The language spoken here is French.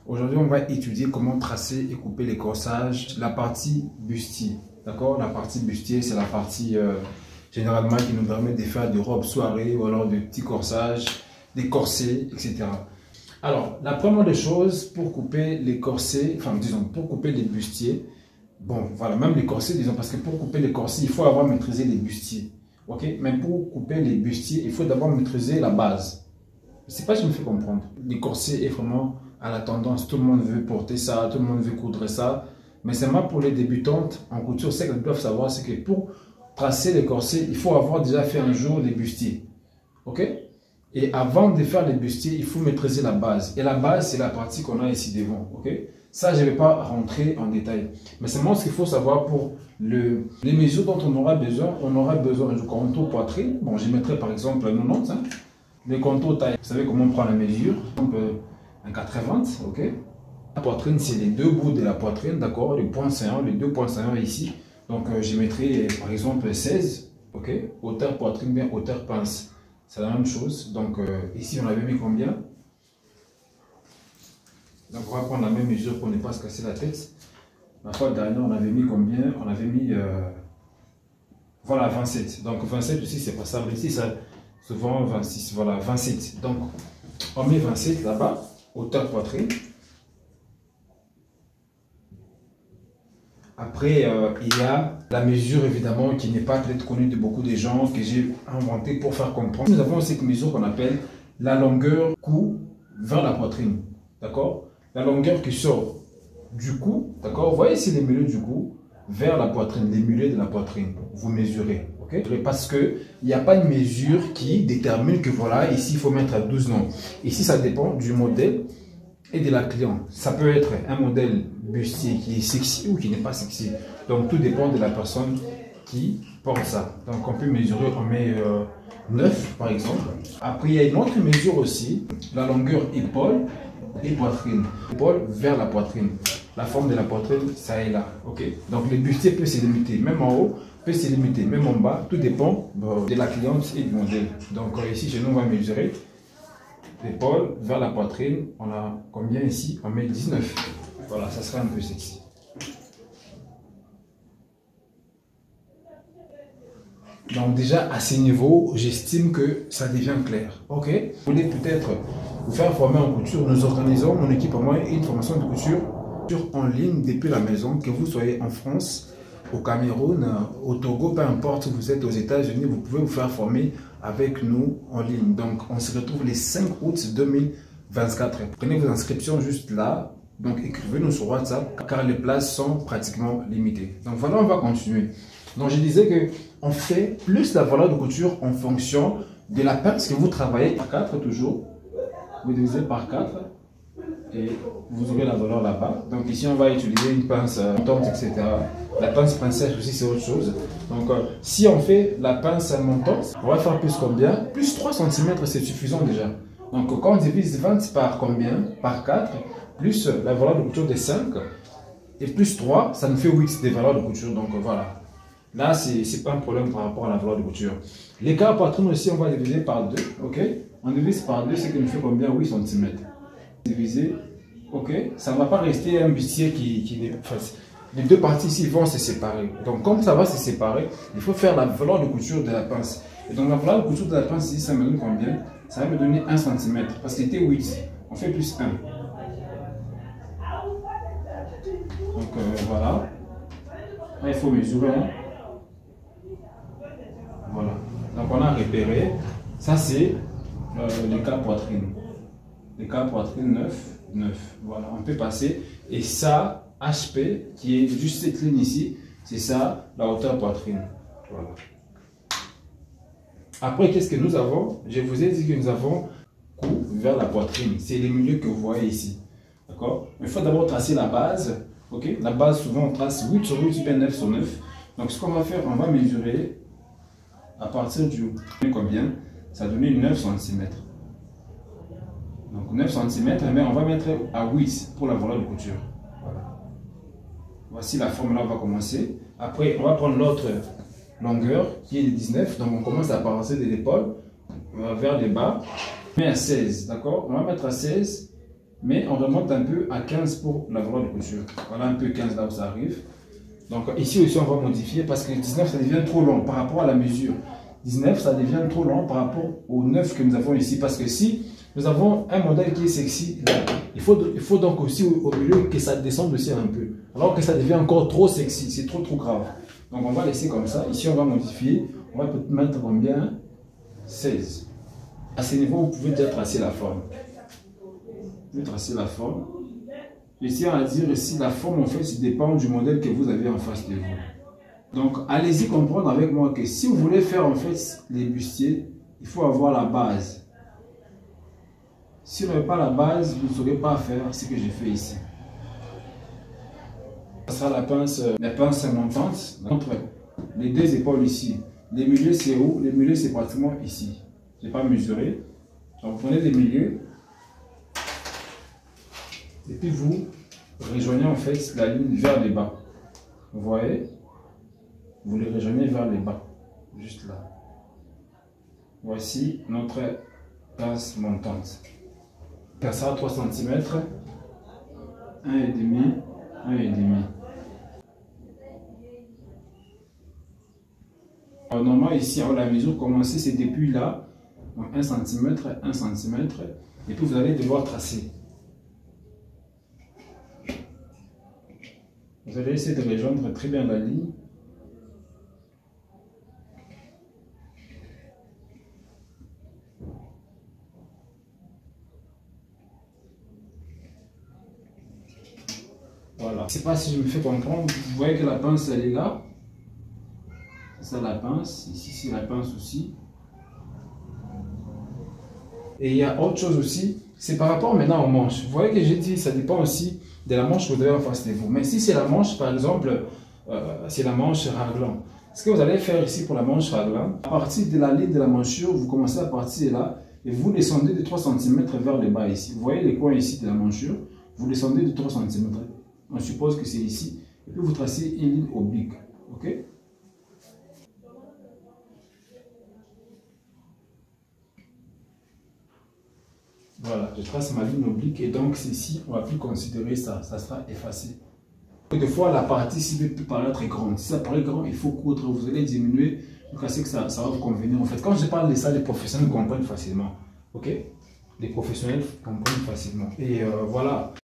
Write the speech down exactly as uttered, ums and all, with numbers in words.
Aujourd'hui, on va étudier comment tracer et couper les corsages, la partie bustier. D'accord? La partie bustier, c'est la partie euh, généralement qui nous permet de faire des robes soirées ou alors des petits corsages, des corsets, et cetera. Alors, la première des choses pour couper les corsets, enfin disons, pour couper les bustiers, bon, voilà, même les corsets, disons, parce que pour couper les corsets, il faut avoir maîtrisé les bustiers. Ok? Mais pour couper les bustiers, il faut d'abord maîtriser la base. Je ne sais pas si je me fais comprendre. Les corsets est vraiment à la tendance, tout le monde veut porter ça, tout le monde veut coudre ça. Mais c'est moi pour les débutantes en couture, ce qu'elles doivent savoir, c'est que pour tracer les corsets, il faut avoir déjà fait un jour les bustiers. Ok? Et avant de faire les bustiers, il faut maîtriser la base. Et la base, c'est la partie qu'on a ici devant. Ok? Ça, je ne vais pas rentrer en détail. Mais c'est moi ce qu'il faut savoir pour le, les mesures dont on aura besoin. On aura besoin du contour poitrine. Bon, je mettrai par exemple quatre-vingt-dix. Hein. Le contour taille. Vous savez comment on prend la mesure. Donc, euh, un quatre-vingts. Ok? La poitrine, c'est les deux bouts de la poitrine. D'accord? Le point saillant, les deux points saillants ici. Donc, euh, je mettrai par exemple seize. Ok? Hauteur poitrine, bien hauteur pince. C'est la même chose. Donc, euh, ici, on avait mis combien? Donc, on va prendre la même mesure pour ne pas se casser la tête. La fois dernière, on avait mis combien? On avait mis, euh, voilà, vingt-sept. Donc, vingt-sept aussi, c'est pas ça. Ici, ça, souvent vingt-six. Voilà, vingt-sept. Donc, on met vingt-sept là-bas, hauteur poitrine. Après, euh, il y a la mesure, évidemment, qui n'est pas peut-être connue de beaucoup de gens, que j'ai inventé pour faire comprendre. Nous avons cette mesure qu'on appelle la longueur cou vers la poitrine. D'accord? La longueur qui sort du cou, d'accord? Vous voyez ici les milieux du cou vers la poitrine, les milieux de la poitrine. Vous mesurez, ok? Parce qu'il n'y a pas une mesure qui détermine que voilà, ici il faut mettre à douze non. Ici, ça dépend du modèle et de la cliente. Ça peut être un modèle bustier qui est sexy ou qui n'est pas sexy. Donc tout dépend de la personne qui porte ça. Donc on peut mesurer, on met euh, neuf par exemple. Après il y a une autre mesure aussi, la longueur épaule et poitrine. Épaule vers la poitrine. La forme de la poitrine, ça est là. Ok. Donc le bustier peut se limiter, même en haut, peut se limiter, même en bas. Tout dépend de la cliente et du modèle. Donc euh, ici, chez nous, on va mesurer l'épaule vers la poitrine. On a combien ici? On met dix-neuf. Voilà, ça sera un peu sexy. Donc déjà, à ce niveau, j'estime que ça devient clair. Ok? Vous voulez peut-être vous faire former en couture. Nous organisons, mon équipe et moi, une formation de couture en ligne depuis la maison, que vous soyez en France, au Cameroun, au Togo, peu importe où vous êtes, aux États-Unis, vous pouvez vous faire former avec nous en ligne. Donc, on se retrouve les cinq août deux mille vingt-quatre. Prenez vos inscriptions juste là. Donc, écrivez-nous sur WhatsApp, car les places sont pratiquement limitées. Donc, voilà, on va continuer. Donc, je disais que on fait plus la valeur de couture en fonction de la pince que vous travaillez par quatre toujours. Vous divisez par quatre et vous aurez la valeur là-bas. Donc, ici, on va utiliser une pince montante, et cetera. La pince princesse aussi, c'est autre chose. Donc, euh, si on fait la pince montante, on va faire plus combien? Plus trois centimètres, c'est suffisant déjà. Donc, quand on divise vingt par combien? Par quatre, plus la valeur de couture de cinq, et plus trois, ça nous fait huit des valeurs de couture. Donc, euh, voilà. Là, ce n'est pas un problème par rapport à la valeur de couture. L'écart poitrine aussi, on va diviser par deux. Ok? On divise par deux, c'est qu'il nous fait combien? huit centimètres. Diviser. Ok? Ça ne va pas rester un bustier qui, qui n'est... Enfin, les deux parties ici vont se séparer. Donc, comme ça va se séparer, il faut faire la valeur de couture de la pince. Et donc, la valeur de couture de la pince ici, ça me donne combien? Ça va me donner un centimètre. Parce qu'il était huit. On fait plus un. Donc, euh, voilà. Là, il faut mesurer. Hein. Voilà. Donc, on a repéré. Ça, c'est euh, l'écart poitrine. L'écart poitrine neuf, neuf. Voilà. On peut passer. Et ça... H P, qui est juste cette ligne ici, c'est ça, la hauteur poitrine. Voilà. Après, qu'est-ce que nous avons? Je vous ai dit que nous avons cou vers la poitrine. C'est les milieux que vous voyez ici. D'accord? Il faut d'abord tracer la base. Ok? La base, souvent, on trace huit sur huit, bien neuf sur neuf. Donc, ce qu'on va faire, on va mesurer à partir du combien? Ça donne neuf centimètres. Donc, neuf centimètres, mais on va mettre à huit pour la valeur de couture. Voilà. Voici la forme là, on va commencer. Après, on va prendre l'autre longueur qui est de dix-neuf. Donc, on commence à partir de l'épaule vers le bas. On met à seize, d'accord? On va mettre à seize Mais on remonte un peu à quinze pour la valeur de couture. Voilà un peu quinze là où ça arrive. Donc ici aussi on va modifier parce que dix-neuf ça devient trop long par rapport à la mesure. dix-neuf ça devient trop long par rapport au neuf que nous avons ici. Parce que si nous avons un modèle qui est sexy, là, il, faut, il faut donc aussi au, au milieu que ça descende aussi un peu. Alors que ça devient encore trop sexy, c'est trop trop grave. Donc on va laisser comme ça. Ici on va modifier. On va peut-être mettre combien? seize. À ce niveau vous pouvez déjà tracer la forme. Vous pouvez tracer la forme. Je tiens à dire ici, la forme en fait, ça dépend du modèle que vous avez en face de vous. Donc, allez-y comprendre avec moi que si vous voulez faire en fait les bustiers, il faut avoir la base. Si vous n'avez pas la base, vous ne saurez pas faire ce que j'ai fait ici. Ça sera la pince, la pince montante entre les deux épaules ici. Les milieux c'est où? Les milieux c'est pratiquement ici. Je n'ai pas mesuré. Donc, vous prenez les milieux. Et puis vous rejoignez en fait la ligne vers le bas. Vous voyez? Vous les rejoignez vers le bas. Juste là. Voici notre pince montante. Ça sera trois centimètres. un virgule cinq. un virgule cinq. Alors, normalement ici, à la mesure, commencer c'est depuis là. Donc un centimètre, un centimètre. Et puis vous allez devoir tracer. Vous allez essayer de rejoindre très bien la ligne. Voilà. Je ne sais pas si je me fais comprendre. Vous voyez que la pince elle est là. C'est ça la pince. Ici c'est la pince aussi. Et il y a autre chose aussi. C'est par rapport maintenant aux manches. Vous voyez que j'ai dit ça dépend aussi de la manche que vous avez en face de vous. Mais si c'est la manche, par exemple, euh, c'est la manche raglan. Ce que vous allez faire ici pour la manche raglan, à partir de la ligne de la manchure, vous commencez à partir de là et vous descendez de trois centimètres vers le bas ici. Vous voyez les coins ici de la manchure, vous descendez de trois centimètres. On suppose que c'est ici. Et puis vous tracez une ligne oblique. Ok? Voilà, je trace ma ligne oblique et donc ici, on ne va plus considérer ça, ça sera effacé. Des fois, la partie ici peut paraître grande. Si ça paraît grand, il faut coudre, vous allez diminuer, jusqu'à ce que ça, ça va vous convenir. En fait, quand je parle de ça, les professionnels comprennent facilement. Ok? Les professionnels comprennent facilement. Et euh, voilà.